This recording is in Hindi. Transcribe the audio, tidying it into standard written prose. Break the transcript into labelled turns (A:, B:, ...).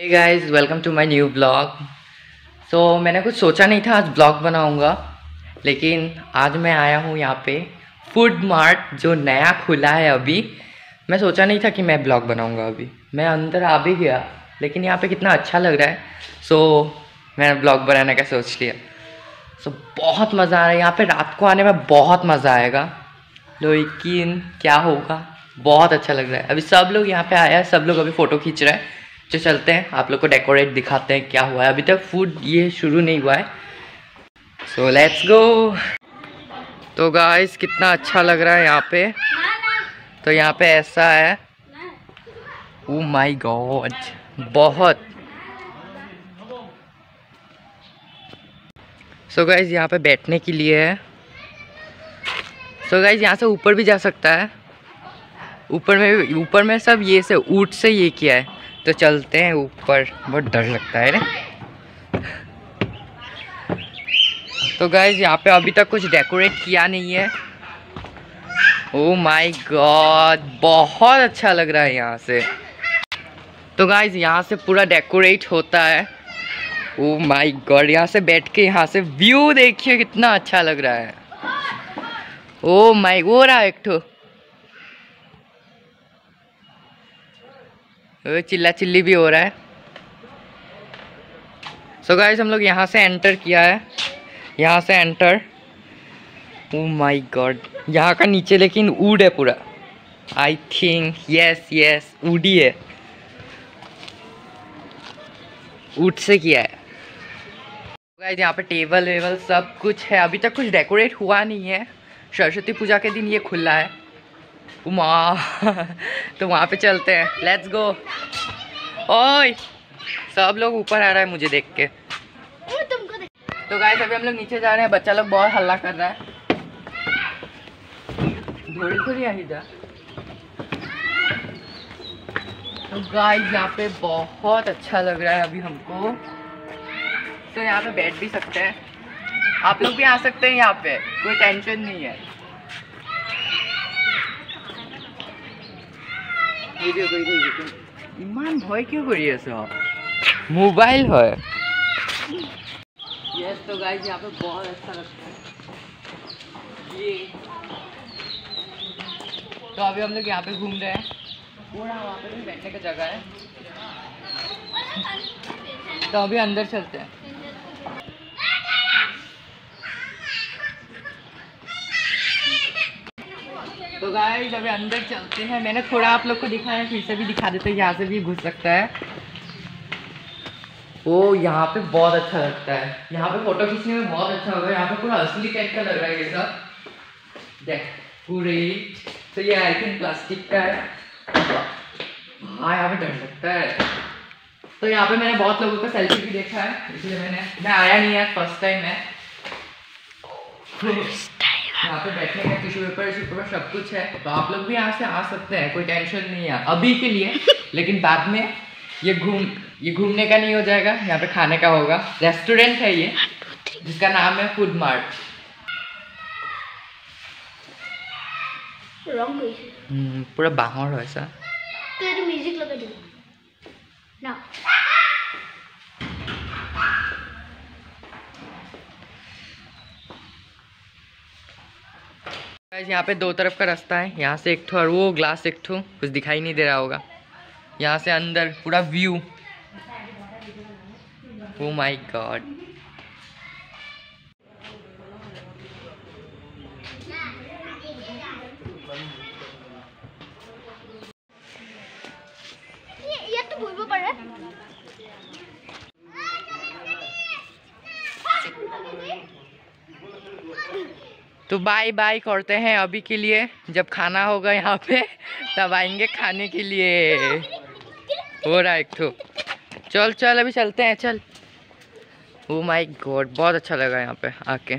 A: Guys welcome to my new blog. मैंने कुछ सोचा नहीं था आज ब्लॉग बनाऊंगा, लेकिन आज मैं आया हूँ यहाँ पे फूड मार्ट जो नया खुला है अभी। मैं सोचा नहीं था कि मैं ब्लॉग बनाऊंगा, अभी मैं अंदर आ भी गया, लेकिन यहाँ पे कितना अच्छा लग रहा है। मैंने ब्लॉग बनाने का सोच लिया। बहुत मज़ा आ रहा है यहाँ पे, रात को आने में बहुत मज़ा आएगा, लेकिन क्या होगा, बहुत अच्छा लग रहा है। अभी सब लोग यहाँ पे आया है, सब लोग अभी फ़ोटो खींच रहे हैं। जो चलते हैं, आप लोग को डेकोरेट दिखाते हैं क्या हुआ है। अभी तक फूड ये शुरू नहीं हुआ है, सो लेट्स गो। तो गाइस कितना अच्छा लग रहा है यहाँ पे। तो यहाँ पे ऐसा है, ओ माय गॉड, बहुत। सो गाइस यहाँ पे बैठने के लिए है। सो गाइस यहाँ से ऊपर भी जा सकता है। ऊपर में सब ये से ऊंट से ये किया है। तो चलते हैं ऊपर, बहुत डर लगता है ना। तो गाइस यहाँ पे अभी तक कुछ डेकोरेट किया नहीं है। ओ माय गॉड, बहुत अच्छा लग रहा है यहाँ से। तो गाइस यहाँ से पूरा डेकोरेट होता है। ओ माय गॉड, यहाँ से बैठ के यहाँ से व्यू देखिए कितना अच्छा लग रहा है। ओ माय, वो रहा एक ठो चिल्ला चिल्ली भी हो रहा है। सो गाइस हम लोग यहाँ से एंटर किया है, यहाँ से एंटर। ओ माय गॉड, यहाँ का नीचे लेकिन वुड है पूरा, आई थिंक यस वुड ही है, वुड से किया है। गाइस यहाँ पे टेबल वेबल सब कुछ है, अभी तक कुछ डेकोरेट हुआ नहीं है। सरस्वती पूजा के दिन ये खुला है। उमा तो वहाँ पे चलते हैं, लेट्स गो। ओए सब लोग ऊपर आ रहा है मुझे देख के। तो गाइस अभी हम लोग नीचे जा रहे हैं, बच्चा लोग बहुत हल्ला कर रहा है। थोड़ी इधर। तो गाइस यहाँ पे बहुत अच्छा लग रहा है अभी हमको। तो यहाँ पे बैठ भी सकते हैं, आप लोग भी आ सकते हैं यहाँ पे, कोई टेंशन नहीं है। इमान भय क्यों करिए सब, मोबाइल है। यस तो गाइस यहाँ पे बहुत अच्छा लगता है ये। तो अभी हम लोग यहाँ पे घूम रहे हैं, पूरा वहाँ पे भी बैठने का जगह है। तो अभी अंदर चलते हैं। तो गाइस अभी अंदर चलते हैं। मैंने थोड़ा आप लोग को दिखाया, फिर से भी दिखा देते हैं, यहाँ से भी घुस सकता है। ओ यहाँ पे बहुत अच्छा लगता है, यहाँ पे फोटो खींचने में बहुत अच्छा होगा। यहाँ पे पूरा असली टाइप का लग रहा है ये सब, देख पूरे। तो ये आई थिंक प्लास्टिक का है। हाँ यहाँ पे डर लगता है। तो यहाँ पे मैंने बहुत लोगों का सेल्फी भी देखा है, इसलिए मैं आया नहीं है, फर्स्ट टाइम है। यहाँ पे बैठने का टिश्यू पेपर सब कुछ है। तो आप लोग भी यहाँ से आ सकते हैं, कोई टेंशन नहीं है अभी के लिए, लेकिन बाद में ये घूमने का नहीं हो जाएगा, यहाँ पे खाने का होगा। रेस्टोरेंट है ये, जिसका नाम है फूड मार्ट। पूरा बाहर है ऐसा।
B: तेरी म्यूजिक लगा दे ना।
A: यहाँ पे दो तरफ का रास्ता है, यहाँ से एक ठो और वो ग्लास एक ठो, कुछ दिखाई नहीं दे रहा होगा। यहाँ से अंदर पूरा व्यू। ओ माय गॉड,
B: ये तो भूल पड़ रहा है।
A: तो बाय बाय करते हैं अभी के लिए। जब खाना होगा यहाँ पे तब आएंगे खाने के लिए। हो रहा एक तो चल अभी चलते हैं, चल। ओ माय गॉड, बहुत अच्छा लगा यहाँ पे आके।